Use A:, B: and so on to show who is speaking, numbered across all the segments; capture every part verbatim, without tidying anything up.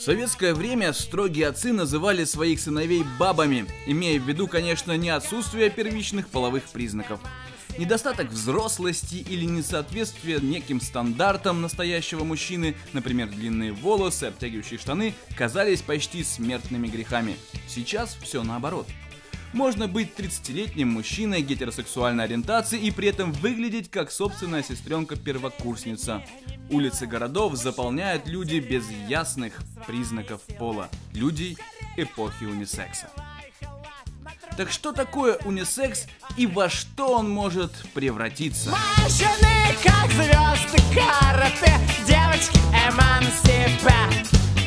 A: В советское время строгие отцы называли своих сыновей бабами, имея в виду, конечно, не отсутствие первичных половых признаков. Недостаток взрослости или несоответствие неким стандартам настоящего мужчины, например, длинные волосы, обтягивающие штаны, казались почти смертными грехами. Сейчас все наоборот. Можно быть тридцатилетним мужчиной гетеросексуальной ориентации и при этом выглядеть как собственная сестренка-первокурсница. Улицы городов заполняют люди без ясных признаков пола. Люди эпохи унисекса. Так что такое унисекс и во что он может превратиться?
B: Мужчины как звезды карате, девочки эмансипе.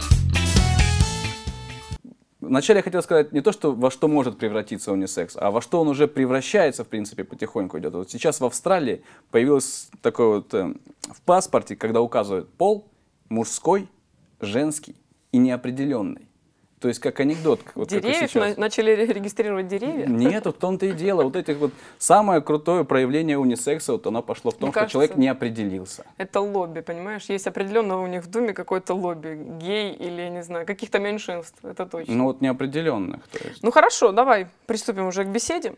C: Вначале я хотел сказать не то, что во что может превратиться унисекс, а во что он уже превращается, в принципе, потихоньку идет. Вот сейчас в Австралии появилось такое вот э, в паспорте, когда указывают пол, мужской, женский и неопределенный. То есть как анекдот. Вот
D: Деревьев
C: как
D: начали регистрировать деревья?
C: Нет, вот в том-то и дело. Вот этих вот самое крутое проявление унисекса, вот оно пошло в том,
D: Мне
C: что
D: кажется,
C: человек не определился.
D: Это лобби, понимаешь? Есть определенно у них в Думе какое-то лобби, гей или, не знаю, каких-то меньшинств, это точно.
C: Ну вот неопределенных. То есть.
D: Ну хорошо, давай приступим уже к беседе.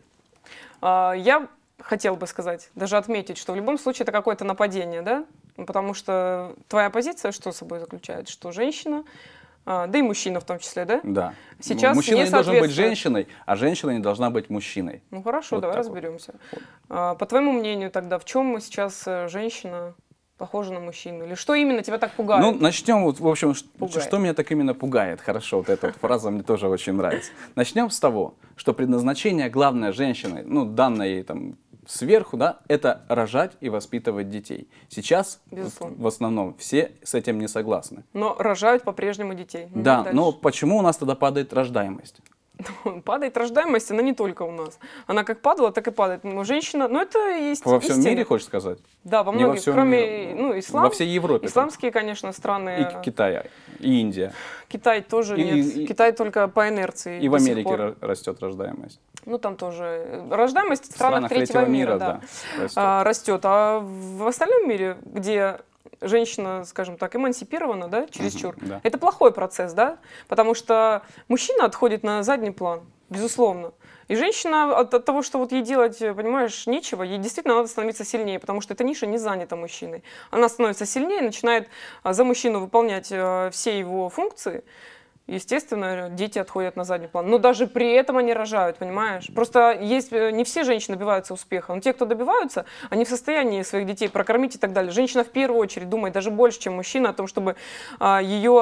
D: А, я хотел бы сказать, даже отметить, что в любом случае это какое-то нападение, да? Потому что твоя позиция что собой заключает? Что женщина... А, да и мужчина в том числе, да?
C: Да.
D: Сейчас
C: мужчина
D: не,
C: не должен быть
D: соответствует...
C: женщиной, а женщина не должна быть мужчиной.
D: Ну хорошо,
C: Вот
D: давай
C: так
D: разберемся.
C: Вот.
D: А, по твоему мнению тогда, в чем сейчас женщина похожа на мужчину? Или что именно тебя так пугает?
C: Ну, начнем, вот, в общем,
D: Пугает.
C: что меня так именно пугает. Хорошо, вот эта вот фраза мне тоже очень нравится. Начнем с того, что предназначение главной женщины, ну, данное ей там сверху, да, это рожать и воспитывать детей. Сейчас
D: Безусловно.
C: в основном все с этим не согласны.
D: Но рожают по-прежнему детей. Ну,
C: Да,
D: дальше.
C: но почему у нас тогда падает рождаемость?
D: Падает рождаемость, она не только у нас. Она как падала, так и падает. Но женщина, ну это есть
C: Во всем
D: истина.
C: мире, хочешь сказать?
D: Да, во
C: Не во
D: многих,
C: всем
D: кроме,
C: мире.
D: ну, ислам.
C: Во всей Европе.
D: Исламские, конечно, страны.
C: И Китай, и Индия.
D: Китай тоже
C: И-
D: нет.
C: и-
D: Китай только по инерции.
C: И в
D: до сих
C: Америке
D: пор.
C: ра- растет рождаемость.
D: Ну там тоже. Рождаемость в
C: В
D: странах, третьего, мира, да,
C: растет.
D: а, растет. А в остальном мире, где женщина, скажем так, эмансипирована, да, чересчур,
C: Мгм, да.
D: это плохой процесс, да, потому что мужчина отходит на задний план, безусловно. И женщина от, от того, что вот ей делать, понимаешь, нечего, ей действительно надо становиться сильнее, потому что эта ниша не занята мужчиной. Она становится сильнее, начинает а, за мужчину выполнять а, все его функции. Естественно, дети отходят на задний план. Но даже при этом они рожают, понимаешь? Просто есть, не все женщины добиваются успеха. Но те, кто добиваются, они в состоянии своих детей прокормить и так далее. Женщина в первую очередь думает даже больше, чем мужчина, о том, чтобы а, ее,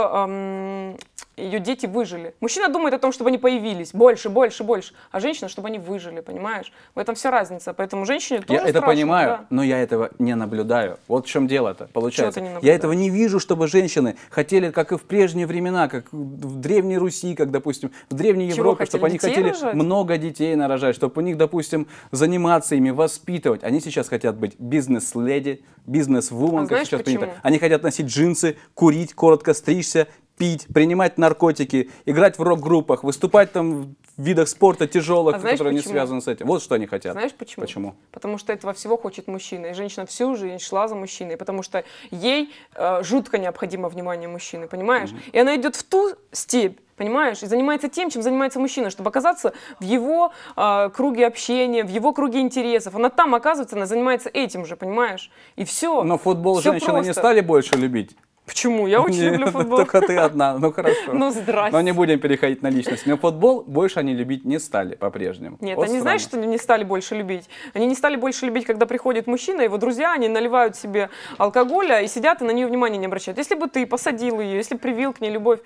D: а, ее дети выжили. Мужчина думает о том, чтобы они появились. Больше, больше, больше. А женщина, чтобы они выжили, понимаешь? В этом вся разница. Поэтому женщине тоже
C: Я это
D: страшно,
C: понимаю,
D: да.
C: но я этого не наблюдаю. Вот в чем дело-то. Получается,
D: ты не
C: я
D: наблюдаешь?
C: этого не вижу, чтобы женщины хотели, как и в прежние времена, как в Древней Руси, как, допустим, в Древней
D: Чего
C: Европе,
D: хотели?
C: чтобы они
D: Детей
C: хотели
D: рожать?
C: много детей нарожать, чтобы у них, допустим, заниматься ими, воспитывать. Они сейчас хотят быть бизнес-леди, бизнес-вумен,
D: А
C: как
D: знаешь
C: сейчас
D: почему?
C: принято. Они хотят носить джинсы, курить, коротко стричься, пить, принимать наркотики, играть в рок-группах, выступать там в видах спорта тяжелых,
D: А знаешь
C: которые не
D: почему?
C: связаны с этим. Вот что они хотят.
D: Знаешь почему?
C: Почему?
D: Потому что этого всего хочет мужчина. И женщина всю жизнь шла за мужчиной, потому что ей э, жутко необходимо внимание мужчины, понимаешь?
C: Мгм.
D: И она идет в ту степь, понимаешь, и занимается тем, чем занимается мужчина, чтобы оказаться в его э, круге общения, в его круге интересов. Она там оказывается, она занимается этим же, понимаешь? И все.
C: Но футбол
D: Всё
C: женщины не
D: просто.
C: стали больше любить.
D: Почему? Я очень люблю
C: Нет,
D: футбол.
C: Только ты одна, ну хорошо.
D: Ну, здрасте.
C: Но не будем переходить на личность. Но футбол больше они любить не стали по-прежнему.
D: Нет,
C: Вот
D: они,
C: странно.
D: знаешь, что не стали больше любить? Они не стали больше любить, когда приходит мужчина, его друзья, они наливают себе алкоголя и сидят и на нее внимания не обращают. Если бы ты посадил ее, если бы привил к ней любовь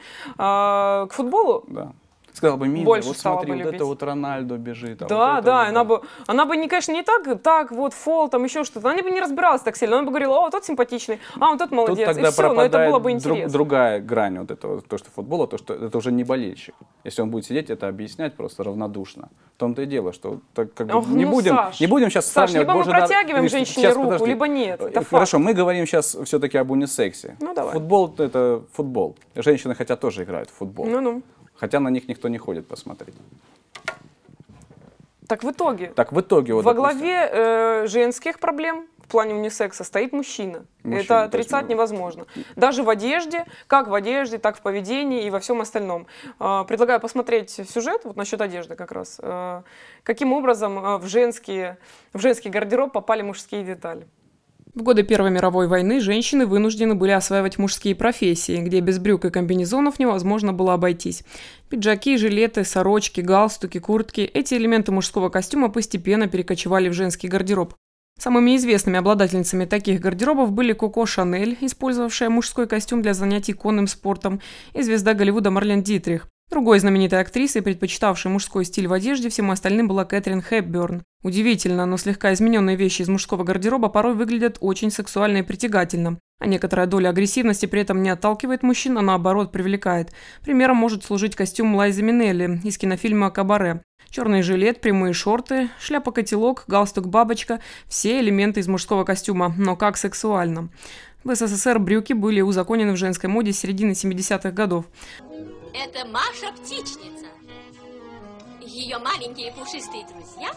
D: а, к футболу,
C: Да. Сказал бы, Миля,
D: Больше
C: вот
D: стала
C: смотри,
D: бы
C: вот
D: любить.
C: это вот Рональдо бежит. а
D: да,
C: вот это
D: да,
C: вот,
D: она бы, она бы, не, конечно, не так, так, вот, фол, там еще что-то, она бы не разбиралась так сильно, она бы говорила, о, тот симпатичный, а, он тот
C: Тут
D: молодец,
C: тогда
D: и все, но это
C: пропадает
D: было бы
C: друг-
D: интересно.
C: другая грань вот этого, то, что футбола, то, что это уже не болельщик. Если он будет сидеть, это объяснять просто равнодушно. В том-то и дело, что так, как бы,
D: Ох,
C: не,
D: ну,
C: будем,
D: Саш,
C: не будем сейчас
D: Саш,
C: сравнивать.
D: либо мы
C: Боже, да,
D: протягиваем
C: Миш,
D: женщине
C: сейчас,
D: руку,
C: подожди.
D: либо нет, это
C: Э, Хорошо,
D: факт.
C: мы говорим сейчас все-таки об унисексе.
D: Ну, давай.
C: Футбол — это футбол. Женщины хотя тоже играют в футбол.
D: Ну-ну.
C: Хотя на них никто не ходит посмотреть.
D: Так в итоге,
C: Так в итоге вот,
D: во
C: допустим,
D: главе э, женских проблем, плане унисекса стоит мужчина.
C: Мужчина,
D: Это отрицать
C: есть,
D: невозможно. Даже в одежде, как в одежде, так в поведении и во всем остальном. Э, предлагаю посмотреть сюжет вот насчет одежды как раз. Э, каким образом э, в, женские, в женский гардероб попали мужские детали. В годы Первой мировой войны женщины вынуждены были осваивать мужские профессии, где без брюк и комбинезонов невозможно было обойтись. Пиджаки, жилеты, сорочки, галстуки, куртки – эти элементы мужского костюма постепенно перекочевали в женский гардероб. Самыми известными обладательницами таких гардеробов были Коко Шанель, использовавшая мужской костюм для занятий конным спортом, и звезда Голливуда Марлен Дитрих. Другой знаменитой актрисой, предпочитавшей мужской стиль в одежде, всем остальным была Кэтрин Хепберн. Удивительно, но слегка измененные вещи из мужского гардероба порой выглядят очень сексуально и притягательно. А некоторая доля агрессивности при этом не отталкивает мужчин, а наоборот привлекает. Примером может служить костюм Лайзы Минелли из кинофильма «Кабаре». Черный жилет, прямые шорты, шляпа-котелок, галстук-бабочка – все элементы из мужского костюма, но как сексуально. В СССР брюки были узаконены в женской моде с середины семидесятых годов.
E: Это Маша Птичница. Ее маленькие пушистые друзья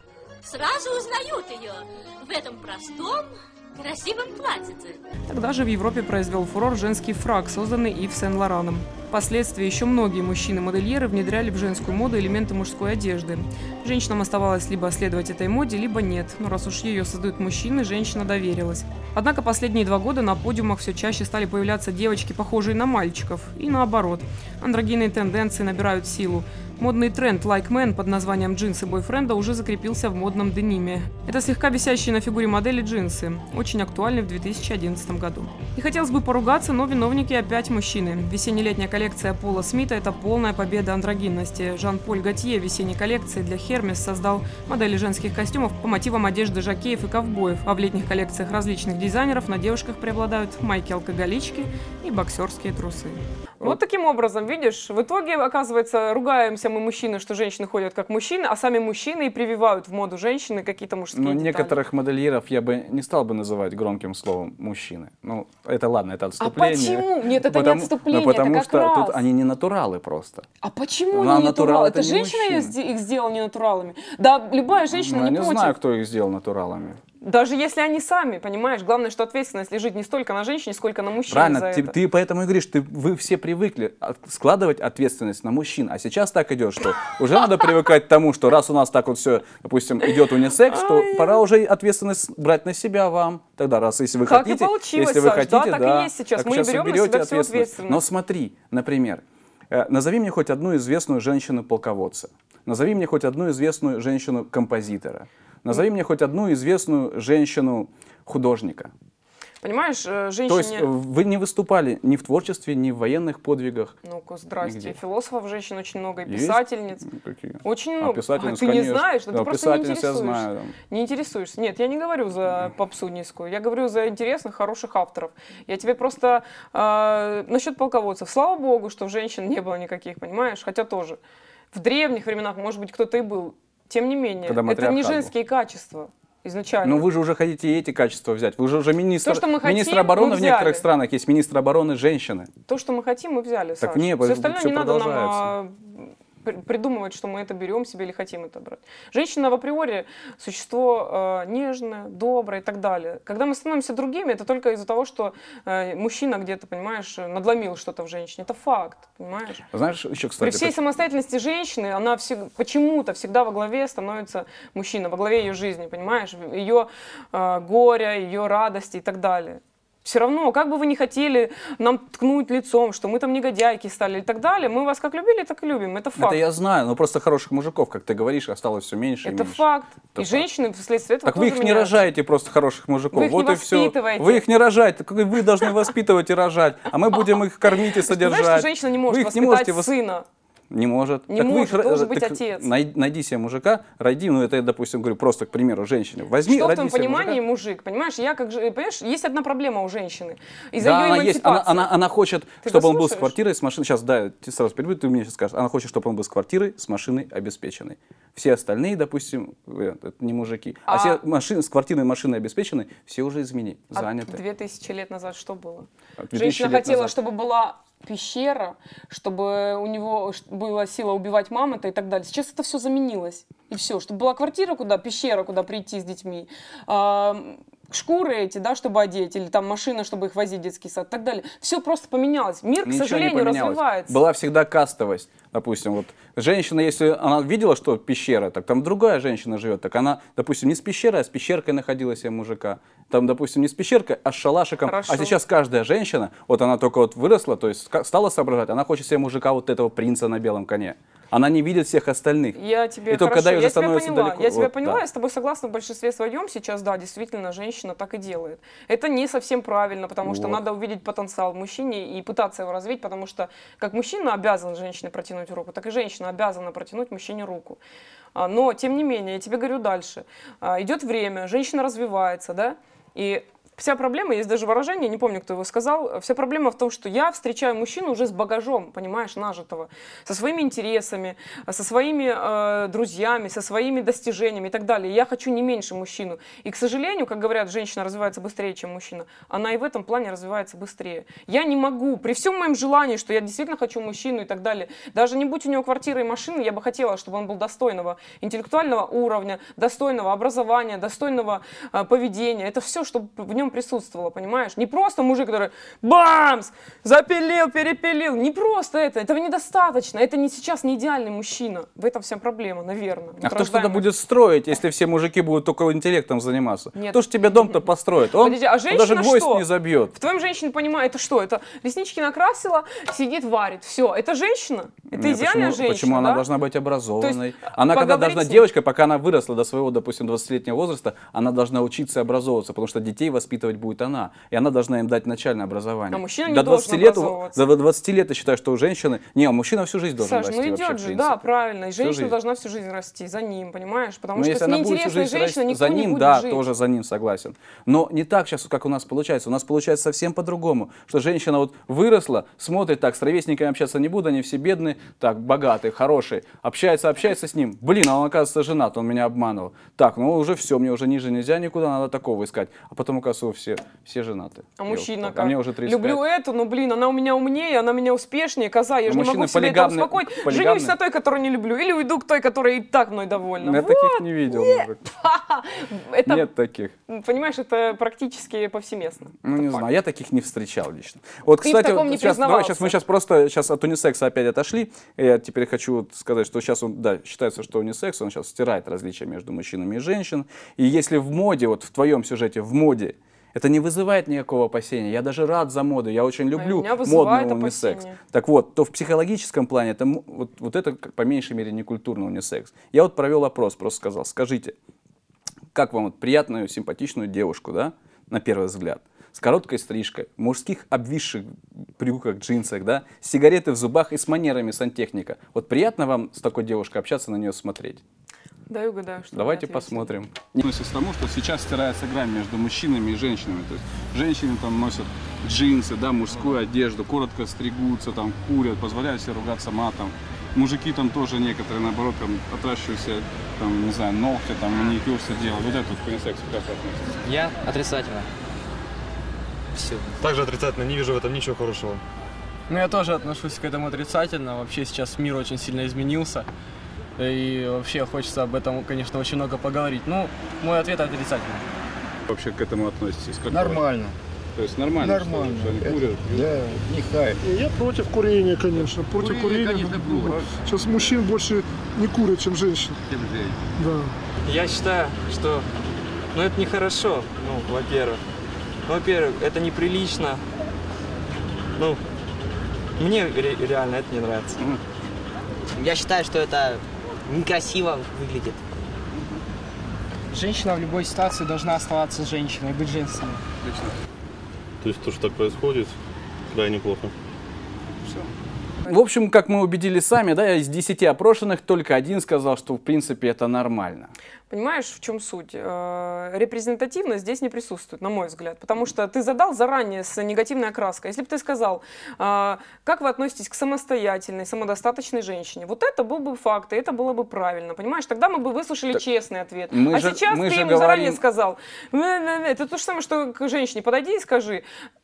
E: сразу узнают ее в этом простом, красивом платьице.
D: Тогда же в Европе произвел фурор женский фрак, созданный Ив Сен-Лораном. Впоследствии еще многие мужчины-модельеры внедряли в женскую моду элементы мужской одежды. Женщинам оставалось либо следовать этой моде, либо нет. Но раз уж ее создают мужчины, женщина доверилась. Однако последние два года на подиумах все чаще стали появляться девочки, похожие на мальчиков. И наоборот. Андрогинные тенденции набирают силу. Модный тренд «Like Men» под названием «Джинсы бойфренда» уже закрепился в модном дениме. Это слегка висящие на фигуре модели джинсы, очень актуальны в две тысячи одиннадцатом году. И хотелось бы поругаться, но виновники опять мужчины. Весенне-летняя коллекция Пола Смита – это полная победа андрогинности. Жан-Поль Готье в весенней коллекции для Hermes создал модели женских костюмов по мотивам одежды жокеев и ковбоев, а в летних коллекциях различных дизайнеров на девушках преобладают майки-алкоголички и боксерские трусы. Вот таким образом, видишь, в итоге, оказывается, ругаемся мы мужчины, что женщины ходят как мужчины, а сами мужчины и прививают в моду женщины какие-то мужские
C: Ну,
D: детали.
C: некоторых модельеров я бы не стал бы называть громким словом мужчины. Ну, это ладно, это отступление.
D: А почему? Нет, это
C: потому,
D: не отступление,
C: ну, потому
D: это как
C: что
D: раз.
C: тут они не натуралы просто.
D: А почему
C: Ну, а
D: не
C: натурал
D: натуралы?
C: это
D: Это
C: не
D: женщина
C: мужчина.
D: их сделала не натуралами. Да, любая женщина
C: Ну, я
D: не
C: не
D: против.
C: знаю, кто их сделал натуралами.
D: Даже если они сами, понимаешь, главное, что ответственность лежит не столько на женщине, сколько на мужчине.
C: Правильно,
D: за
C: ты,
D: это.
C: ты поэтому и говоришь, ты, вы все привыкли от- складывать ответственность на мужчин, а сейчас так идет, что уже надо привыкать к тому, что раз у нас так вот все, допустим, идет унисекс, то пора уже ответственность брать на себя вам. Тогда раз, если вы
D: Так и
C: хотите,
D: получилось,
C: если вы
D: Саш,
C: хотите,
D: да, так и есть сейчас.
C: так
D: Мы
C: сейчас
D: берем
C: вы
D: на
C: берете
D: себя всю
C: ответственность.
D: ответственность.
C: Но смотри, например, э, назови мне хоть одну известную женщину-полководца, назови мне хоть одну известную женщину-композитора, назови мне хоть одну известную женщину-художника.
D: Понимаешь, э, женщине...
C: То есть э, вы не выступали ни в творчестве, ни в военных подвигах.
D: Ну-ка, здрасте.
C: Нигде.
D: Философов женщин очень много, и
C: Есть?
D: писательниц.
C: Ну, какие?
D: Очень
C: А
D: много.
C: писательниц,
D: А ты не
C: конечно.
D: знаешь, да,
C: Да,
D: ты просто не
C: писательниц я
D: интересуешься.
C: знаю, да.
D: Не интересуешься. Нет, я не говорю за попсу низкую, я говорю за интересных, хороших авторов. Я тебе просто э, насчет полководцев. Слава богу, что женщин не было никаких, понимаешь? Хотя тоже. В древних временах, может быть, кто-то и был. Тем не менее,
C: Когда
D: это не
C: матриархат был.
D: женские качества изначально.
C: Но вы же уже хотите и эти качества взять. Вы же уже министр,
D: То, что мы хотим,
C: министр обороны
D: мы
C: в некоторых
D: взяли.
C: странах есть министр обороны женщины.
D: То, что мы хотим, мы взяли,
C: Так
D: Саш.
C: не,
D: Все
C: всё
D: остальное не надо нам
C: продолжается.
D: а, при- придумывать, что мы это берем себе или хотим это брать. Женщина в априори существо а, нежное, доброе и так далее. Когда мы становимся другими, это только из-за того, что а, мужчина где-то, понимаешь, надломил что-то в женщине. Это факт, понимаешь?
C: Знаешь, еще,
D: При
C: кстати,
D: всей
C: поч-
D: самостоятельности женщины, она всег- почему-то всегда во главе становится мужчина, во главе ее жизни, понимаешь? Ее э, горя, ее радости и так далее. Все равно, как бы вы ни хотели нам ткнуть лицом, что мы там негодяйки стали и так далее, мы вас как любили, так и любим. Это факт.
C: это я знаю, но просто хороших мужиков, как ты говоришь, осталось все меньше и
D: Это
C: меньше.
D: факт.
C: Это
D: и
C: факт.
D: женщины вследствие этого
C: Так вы
D: тоже
C: их не
D: меняются.
C: рожаете просто хороших мужиков.
D: Вы их
C: вот
D: не
C: и все.
D: воспитываете.
C: Вы их не рожаете. Как Вы должны воспитывать и рожать. А мы будем их кормить и
D: Ты знаешь,
C: содержать.
D: что женщина не
C: Вы
D: может
C: их
D: воспитать
C: можете вос-
D: сына?
C: Не может.
D: Не
C: Так вы
D: может,
C: их ро-
D: должен быть
C: так
D: отец.
C: най- Найди себе мужика, роди, ну это я, допустим, говорю просто, к примеру, женщине. Возьми,
D: Что в
C: роди
D: твоем
C: себе
D: понимании
C: мужика.
D: мужик? Понимаешь, я как же, понимаешь, есть одна проблема у женщины. Из-за
C: Да,
D: ее
C: она есть. Она,
D: эмансипации.
C: она, она хочет,
D: Ты
C: чтобы он был с
D: дослушаешь?
C: квартирой, с машиной. Сейчас, да, ты сразу перебью, ты мне сейчас скажешь. Она хочет, чтобы он был с квартирой, с машиной обеспеченной. Все остальные, допустим, э, это не мужики. А,
D: А-
C: все машины с квартирой, машиной обеспеченной, все уже измени,
D: А
C: заняты.
D: две тысячи лет назад что было?
C: А две тысячи
D: Женщина
C: лет
D: хотела,
C: назад.
D: чтобы была пещера, чтобы у него ш- была сила убивать мамонта и так далее. Сейчас это все заменилось. И все. Чтобы была квартира, куда, пещера, куда прийти с детьми. А, шкуры эти, да, чтобы одеть, или там машина, чтобы их возить в детский сад и так далее. Все просто поменялось. Мир,
C: Ничего
D: к сожалению, развивается.
C: Была всегда кастовость. Допустим, вот женщина, если она видела, что пещера, так там другая женщина живет, так она, допустим, не с пещерой, а с пещеркой находила себе мужика. Там, допустим, не с пещеркой, а с шалашиком.
D: Хорошо.
C: А сейчас каждая женщина, вот она только вот выросла, то есть стала соображать, она хочет себе мужика вот этого принца на белом коне. Она не видит всех остальных.
D: Я тебе
C: И только
D: хорошо,
C: когда уже
D: я тебя
C: становится
D: поняла,
C: далеко.
D: я тебя
C: Вот,
D: поняла,
C: да.
D: я с тобой согласна в большинстве своем сейчас, да, действительно, женщина так и делает. Это не совсем правильно, потому что
C: Вот.
D: надо увидеть потенциал в мужчине и пытаться его развить, потому что как мужчина обязан женщине протянуть руку, так и женщина обязана протянуть мужчине руку. А, Но, тем не менее, я тебе говорю дальше. А, Идет время, женщина развивается, да, и вся проблема, есть даже выражение, не помню, кто его сказал, вся проблема в том, что я встречаю мужчину уже с багажом, понимаешь, нажитого, со своими интересами, со своими э, друзьями, со своими достижениями и так далее. Я хочу не меньше мужчину. И, к сожалению, как говорят, женщина развивается быстрее, чем мужчина. Она и в этом плане развивается быстрее. Я не могу, при всем моем желании, что я действительно хочу мужчину и так далее, даже не будь у него квартиры и машины, я бы хотела, чтобы он был достойного интеллектуального уровня, достойного образования, достойного э, поведения. Это все, чтобы в нем присутствовало, понимаешь? Не просто мужик, который бамс, запилил, перепилил. Не просто это. Этого недостаточно. Это не сейчас не идеальный мужчина. В этом вся проблема, наверное.
C: А кто что-то будет строить, если все мужики будут только интеллектом заниматься?
D: Нет.
C: Кто ж тебе дом-то построит? Он,
D: Подожди, а
C: он
D: женщина
C: даже гвоздь
D: что?
C: не забьет.
D: В твоем женщине понимает, это что? Это реснички накрасила, сидит, варит. Все. Это женщина? Это
C: Нет,
D: идеальная
C: почему,
D: женщина,
C: Почему она
D: да?
C: должна быть образованной?
D: То есть,
C: Она когда
D: поговорить
C: должна,
D: с ней-
C: девочка, пока она выросла до своего, допустим, двадцатилетнего возраста, она должна учиться и образовываться, потому что детей воспитывать будет она. И она должна им дать начальное образование.
D: А мужчина не
C: до
D: должен
C: двадцати лет,
D: образовываться.
C: до двадцати лет я считаю, что у женщины... Не, мужчина всю жизнь должен
D: Саш,
C: расти
D: ну
C: вообще,
D: идет
C: в
D: же,
C: принципе.
D: да, правильно. И
C: Всю
D: женщина
C: жизнь.
D: должна всю жизнь расти за ним, понимаешь? Потому
C: Но
D: что
C: если
D: с
C: она будет всю
D: неинтересной
C: жизнь
D: женщиной
C: расти
D: никто
C: за
D: не
C: ним,
D: будет
C: да,
D: жить.
C: тоже за ним согласен. Но не так сейчас, как у нас получается. У нас получается совсем по-другому. Что женщина вот выросла, смотрит так, с ровесниками общаться не буду, они все бедные, так, богатые, хорошие. Общается, общается с ним. Блин, а он оказывается женат, он меня обманывал. Так, ну уже все, мне уже ниже нельзя никуда, надо такого искать. А потом, оказывается, все, все женаты.
D: А мужчина
C: Ёлки-палки.
D: как?
C: А мне уже тридцать пять.
D: Люблю эту, но, блин, она у меня умнее, она меня успешнее, коза, я
C: Но
D: же не могу
C: мужчины
D: себе это
C: полигамны-
D: успокоить.
C: полигамны.
D: Женюсь на той, которую не люблю, или уйду к той, которая и так мной довольна.
C: Я
D: Вот.
C: таких не видел. мужик.
D: Это,
C: Нет таких.
D: понимаешь, это практически повсеместно.
C: Ну,
D: Это
C: не
D: факт.
C: знаю, я таких не встречал лично. Вот,
D: Ты в
C: кстати,
D: таком
C: вот
D: не
C: сейчас, давай, сейчас
D: признавался.
C: мы сейчас просто сейчас от унисекса опять отошли. И я теперь хочу вот сказать, что сейчас он, да, считается, что унисекс, он сейчас стирает различия между мужчинами и женщинами. И если в моде, вот в твоем сюжете, в моде, это не вызывает никакого опасения. Я даже рад за моду. Я очень люблю
D: меня вызывает
C: модный унисекс.
D: опасение.
C: Так вот, то в психологическом плане это, м- вот, вот это как по меньшей мере не культурный унисекс. Я вот провел опрос, просто сказал, скажите, как вам вот приятную, симпатичную девушку, да, на первый взгляд, с короткой стрижкой, в мужских обвисших брюках, джинсах, да, с сигаретой в зубах и с манерами сантехника. Вот приятно вам с такой девушкой общаться, на нее смотреть?
D: Дай угадаю, что
C: Давайте
D: вы ответите.
C: посмотрим. Относится к тому, что сейчас стирается грань между мужчинами и женщинами. То есть женщины там носят джинсы, да, мужскую одежду, коротко стригутся, там курят, позволяют себе ругаться матом. Мужики там тоже некоторые, наоборот, там отращивают себе, там, не знаю, ногти, там, маникюр все делают. Вот это вот к унисексу как относится?
F: Я отрицательно. Все.
G: Также отрицательно, не вижу в этом ничего хорошего.
H: Ну, я тоже отношусь к этому отрицательно. Вообще сейчас мир очень сильно изменился. И вообще хочется об этом, конечно, очень много поговорить. Ну, мой ответ отрицательный.
C: Вообще к этому относитесь? Как
I: Нормально.
C: вы? То есть нормально,
I: Нормально.
C: что, что они курят?
I: Да, не хай.
J: Я против курения, конечно. Против курения.
C: конечно, против.
J: Сейчас мужчин больше не курят, чем женщин. Да.
F: Я считаю, что ну, это нехорошо, ну, во-первых. Ну, во-первых, это неприлично. Ну, мне ре- реально это не нравится.
K: Я считаю, что это некрасиво выглядит.
H: Женщина в любой ситуации должна оставаться женщиной, быть женственной.
G: То есть то, что так происходит, крайне плохо.
C: В общем, как мы убедились сами, да, из десяти опрошенных только один сказал, что в принципе это нормально.
D: Понимаешь, в чем суть? Э, Репрезентативность здесь не присутствует, на мой взгляд. Потому что ты задал заранее с негативной окраской. Если бы ты сказал, э, как вы относитесь к самостоятельной, самодостаточной женщине, вот это был бы факт, и это было бы правильно. Понимаешь, тогда мы бы выслушали
C: Так
D: честный ответ.
C: мы
D: А
C: же-
D: сейчас
C: мы
D: ты
C: же
D: ему заранее
C: говорим-
D: сказал, «Э, э, э». Это то же самое, что к женщине подойди и скажи,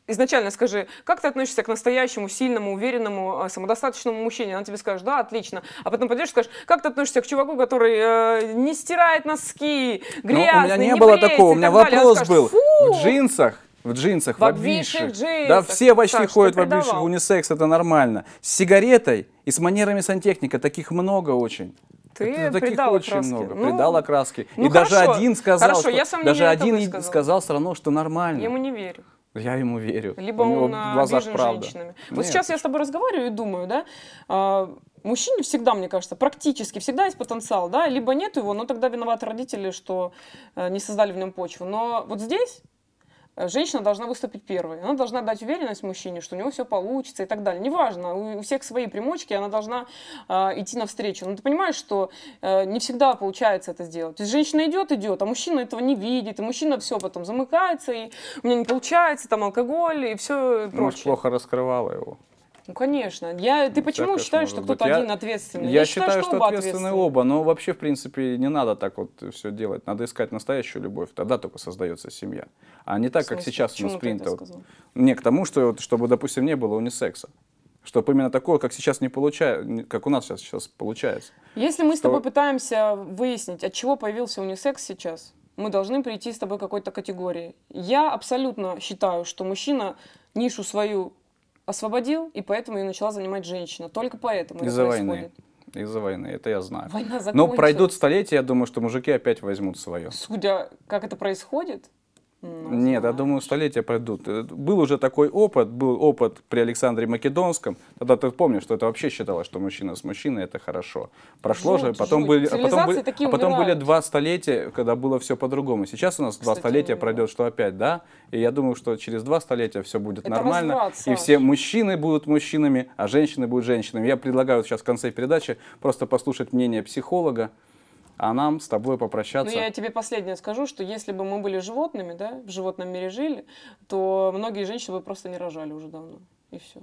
D: изначально скажи, как ты относишься к настоящему, сильному, уверенному, самодостаточному мужчине? Она тебе скажет, да, отлично. А потом пойдешь и скажешь, как ты относишься к чуваку, который э, не стирает носки, грязный,
C: ну, у меня не,
D: не
C: было
D: бреется
C: такого, у меня вопрос
D: скажет,
C: был.
D: Фу!
C: В джинсах, в джинсах, в,
D: в
C: обвисших.
D: джинсах.
C: Да, все почти
D: Саш,
C: ходят в
D: придавал.
C: обвисших, унисекс, это нормально. С сигаретой и с манерами сантехника, таких много очень.
D: Ты
C: это, таких
D: придал
C: очень
D: окраски.
C: много.
D: Ну,
C: придал окраски.
D: ну,
C: и даже
D: хорошо.
C: один сказал,
D: Хорошо,
C: что,
D: я сам не
C: даже
D: верю,
C: один
D: это
C: и
D: высказал.
C: сказал все равно, что нормально.
D: Я ему не верю.
C: Я ему верю.
D: Либо
C: У него
D: он
C: в глазах
D: обижен
C: правда.
D: женщинами.
C: Нет,
D: Вот сейчас я с тобой разговариваю и думаю, да, а, мужчине всегда, мне кажется, практически всегда есть потенциал, да, либо нет его, но тогда виноваты родители, что а, не создали в нем почву. Но вот здесь женщина должна выступить первой. Она должна дать уверенность мужчине, что у него все получится и так далее. Неважно, у, у всех свои примочки, она должна э, идти навстречу. Но ты понимаешь, что э, не всегда получается это сделать. То есть женщина идет, идет, а мужчина этого не видит. И мужчина все потом замыкается, и у меня не получается, там алкоголь и все прочее.
C: Может, плохо раскрывала его.
D: Ну, конечно. Я, ты почему
C: Всякое
D: считаешь,
C: ж
D: что
C: может
D: кто-то
C: быть.
D: один
C: Я-
D: ответственный?
C: Я, считаю, что,
D: оба
C: ответственны оба, но вообще, в принципе, не надо так вот все делать. Надо искать настоящую любовь, тогда только создается семья. А не так,
D: В
C: как
D: смысле?
C: сейчас у
D: Почему
C: нас
D: ты это
C: принято.
D: сказал?
C: Не к тому, что, вот, чтобы, допустим, не было унисекса. Чтобы именно такое, как сейчас не получается, как у нас сейчас, сейчас получается.
D: Если мы с
C: Что-
D: тобой пытаемся выяснить, от чего появился унисекс сейчас, мы должны прийти с тобой к какой-то категории. Я абсолютно считаю, что мужчина нишу свою освободил, и поэтому ее начала занимать женщина. Только поэтому это
C: Из-за
D: происходит.
C: войны. Из-за войны, это я знаю.
D: Война
C: Но
D: закончилась.
C: пройдут столетия, я думаю, что мужики опять возьмут свое.
D: Судя, как это происходит,
C: Нет, я думаю, столетия пройдут. Э, Был уже такой опыт, был опыт при Александре Македонском. Тогда ты помнишь, что это вообще считалось, что мужчина с мужчиной это хорошо. Прошло
D: Жуть,
C: же, потом
D: жуть.
C: были, а потом,
D: Цивилизации
C: были,
D: такие
C: а потом были
D: умирают.
C: два столетия, когда было все по-другому. Сейчас у нас два
D: Кстати,
C: столетия
D: умирают.
C: пройдет, что опять, да? И я думаю, что через два столетия все будет
D: Это
C: нормально.
D: разврат,
C: и
D: Саш.
C: все мужчины будут мужчинами, а женщины будут женщинами. Я предлагаю вот сейчас в конце передачи просто послушать мнение психолога, а нам с тобой
D: Ну,
C: попрощаться.
D: я тебе последнее скажу, что если бы мы были животными, да, в животном мире жили, то многие женщины бы просто не рожали уже давно. И все.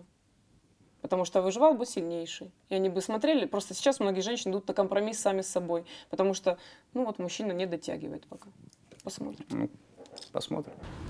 D: Потому что выживал бы сильнейший. И они бы смотрели. Просто сейчас многие женщины идут на компромисс сами с собой. Потому что, ну вот, мужчина не дотягивает пока. Посмотрим.
C: Ну, посмотрим.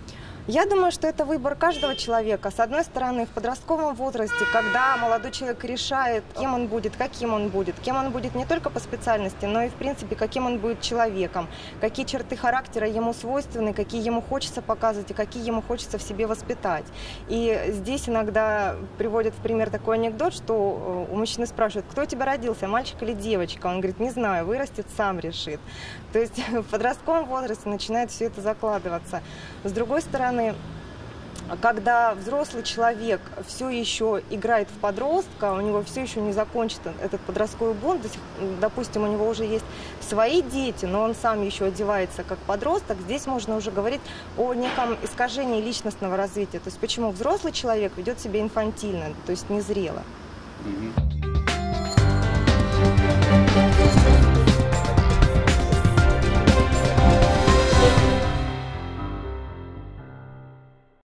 I: Я думаю, что это выбор каждого человека. С одной стороны, в подростковом возрасте, когда молодой человек решает, кем он будет, каким он будет, кем он будет не только по специальности, но и, в принципе, каким он будет человеком, какие черты характера ему свойственны, какие ему хочется показывать и какие ему хочется в себе воспитать. И здесь иногда приводят в пример такой анекдот, что у мужчины спрашивают, кто у тебя родился, мальчик или девочка? Он говорит, не знаю, вырастет, сам решит. То есть в подростковом возрасте начинает все это закладываться. С другой стороны, когда взрослый человек все еще играет в подростка, у него все еще не закончен этот подростковый бунт, допустим, у него уже есть свои дети, но он сам еще одевается как подросток, здесь можно уже говорить о неком искажении личностного развития. То есть почему взрослый человек ведет себя инфантильно, то есть незрело.
C: Мгм.